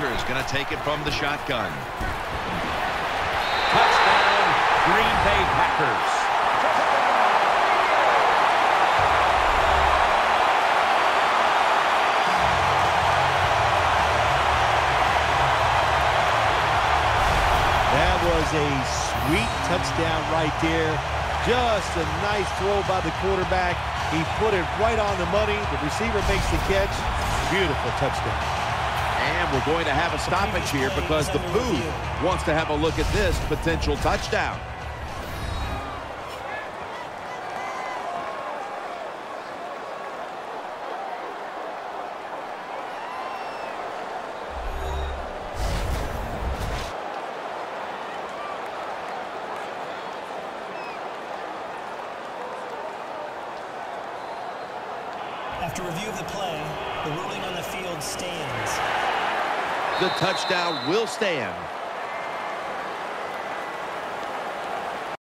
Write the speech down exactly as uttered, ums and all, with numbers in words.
Rodgers going to take it from the shotgun. Touchdown, Green Bay Packers. That was a sweet touchdown right there. Just a nice throw by the quarterback. He put it right on the money. The receiver makes the catch. Beautiful touchdown. And we're going to have a stoppage here because the booth wants to have a look at this potential touchdown. After review of the play, the ruling on the field stands. The touchdown will stand.